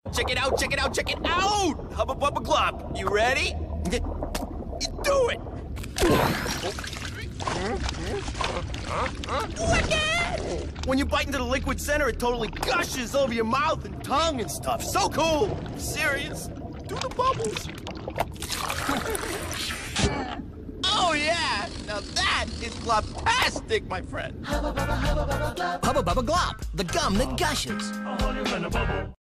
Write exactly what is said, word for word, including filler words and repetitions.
Check it out, check it out, check it out! Hubba Bubba Glop, you ready? Do it! Wicked! When you bite into the liquid center, it totally gushes over your mouth and tongue and stuff. So cool! Serious? Do the bubbles. Oh, yeah! Now that is glop-tastic, my friend. Hubba Bubba Glop, the gum that gushes.